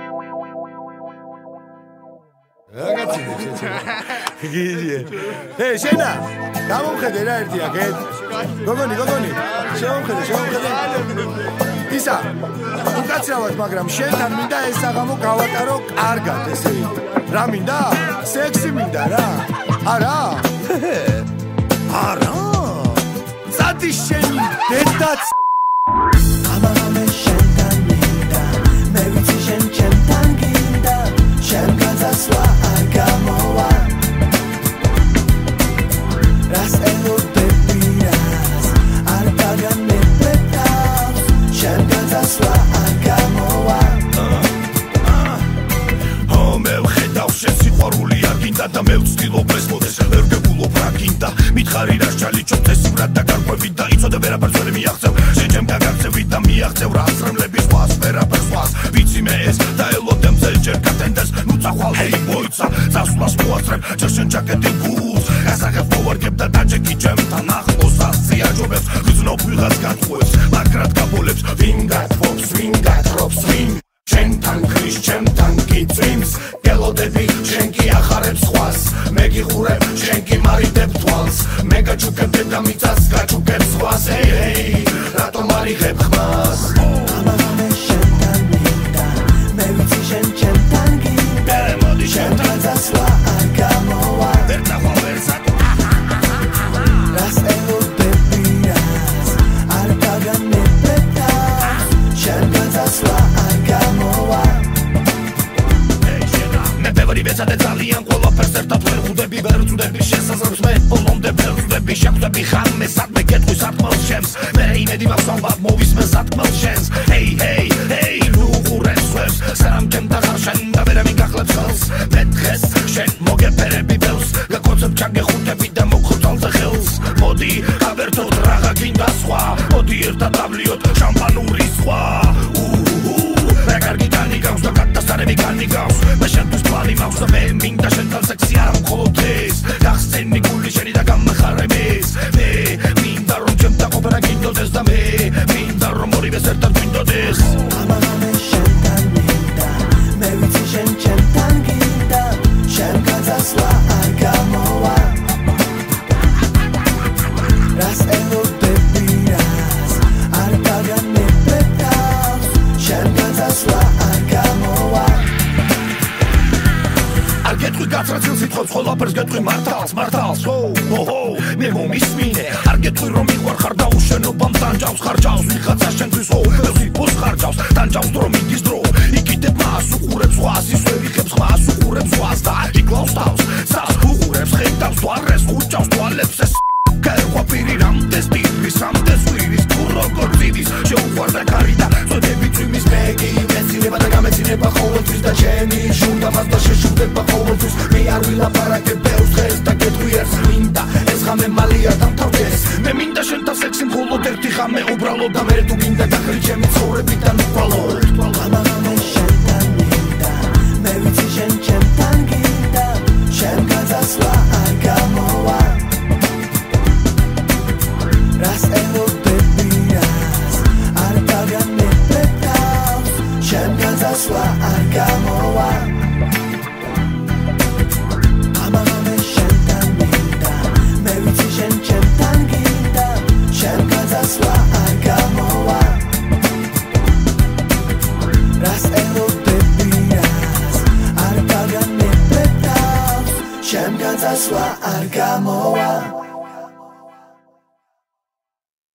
შენა, გამომხედე რა ერთი აქეთ. გოგონი, შევამხედე. ისა, უკაცრავად, მაგრამ შენთან მინდა ეს საღამო გავატარო კარგად, ესე იგი. რა მინდა? სექსი მინდა რა. არა? არა. ზადი შენი დედაც ამამე შენთან მინდა, მე ვიცი შენ ჩემთან გინდა, შენ განსასვლა არ გამოვა. რას ელოდები რას, არ დაგანებდავს, შენ განსასვლა არ გამოვა. მე ვხედავ შენ სიყვარული არ გინდა და მე ვცდილობ ეს მოდეს ვერ გებულობ რა გინდა მითხარი რა ჩალიჩო წესივრად და გარკვევით და იცოდე ვერაფერს ვერ მიაღწევ შენ ჩემ გაგარწევით და მიაღწევ რა აზრმლების სხვას ვერაფერს სხვას ვიცი მე ეს და ელოდე მზეჯერ გატენდეს ნუ წახვალ ჰეი მოიცა წასვლას მოასწრებ ჯერ შენ ჯაკეტი გულს გასაღებ მოვარგებ და დაჭექი ჩემთან ახლოს ასწიაჯობებს გრძნობ ვიღაც გათხოვებს მაგრად გაბოლებს ვინ გათხოვს ვინ გათხრობს ვინ შენთან ქრის ჩემთან გიწვიმს გელოდები შენ კი ახარებს სხვას მე გიხურებ შენ კი მარიდებ თვალს მე გაჩუქებ დედამიწას გაჩუქებ სხვას ჰეი რატომ არიღებ ხმას ამამე შენთან მინდა მე ვიცი შენ ჩემთან გინდა მოდი შენ განსასვლა არ გამოვა ვერ წავალ ვერსად რას ელოდები რას არ დაგანებდავს შენ განსასვლა არ გამოვა მე ბევრი ვეცადე ძალიან ყველაფერს ერთად ვერ ხვდები ვერ ვწვდები შესაძლებს მე ბოლომდე ვერ ვწვდები შეხვდები ხამე სადმე გეტყვი სათქმელს შემს მე იმედი მაქვს ალბათ მოვისმენ სათქმელს შენს ჰეი ნუ უყურებს ვებს სანამ ჩემთან არ შენ და ვერა მიგახლებს ხელს მე დღეს შენ მოგეფერები ბევრს გაკოცებ ჩაგეხუტები და მოგხოცალზე ხელს მოდი გავერთოთ რაღა გინდა სხვა მოდი ერთად ავლიოთ შამპანური სხვა რა კარგი ტანი გაქვს და გადასარევი განი გაქვს მე შენთვის პლანი მაქვს და მე მინდა შენთან სექსი არა მხოლოდ ეს გახსენი გული შენი და გამხარე მის მე მინდა რომ ჩემთან ყოფნა გინდოდეს და მე მინდა რომ ორივეს ერთად გვინდოდეს ამამე შენთან მინდა მე ვიცი შენ ჩემთან გინდა შენ განსასვლა არ გამოვა რას ელოდები რას არ დაგანებდავს შენ განსასვლა არ გამოვა არ გეტყვი გაცრაცილ სიტყვებს ყველაფერს გეტყვი მართალს მე მომისმინე არ გეტყვი რომ მიყვარხარ და უშენობამ ტანჯავს ხარჯავს ვიღაცა შენთვის ბევრი ფულს ხარჯავს ტანჯავს დრო მიდის დრო იკიდებ მას უყურებს სხვას ის ვერ იღებს ხმას უყურებს სხვას და იკლავს თავს სას უყურებს ხედავს თვალს ხუჭავს თვალებს ეს გაერხვა პირი რამდენს ტიპის რამდენს ვირის თუ როგორ ძივის შეუყვარდა ქარი და წოდები წვიმის მეკი მეცინება და გამეცინება ყოველთვის და ჩემი შუნდამას და შეშურდება ყოველთვის მე არ ვილაპარაკებ ბევრს დღეს და გეტყვი ერთს მინდა ეს ღამე მალია დამთავრდეს მე მინდა შენთან სექსი მხოლოდ ერთი ღამე უბრალოდ და მე თუ გინდა გაქრი ჩემი ცხოვრებიდან უყვალოდ ამამე შენთან მინდა მე ვიცი შენ ჩემთან გინდა შენ განსასვლა არ გამოვა რას ელოდები რას არ დაგანებდავს შენ განსასვლა არ გამოვა ამამე შენთან მინდა მე ვიცი შენ ჩემთან გინდა შენ განსასვლა არ გამოვა რას ელოდები რას არ დაგანებდავს შენ განსასვლა არ გამოვა